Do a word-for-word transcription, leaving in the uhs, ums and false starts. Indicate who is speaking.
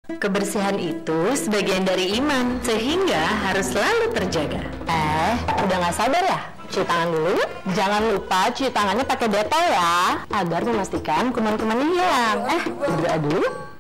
Speaker 1: Kebersihan itu sebagian dari iman, sehingga harus selalu terjaga.
Speaker 2: Eh, udah nggak sabar ya? Cuci tangan dulu yuk. Jangan lupa cuci tangannya pakai detol ya, agar memastikan kuman-kumannya hilang. Eh, berdoa dulu.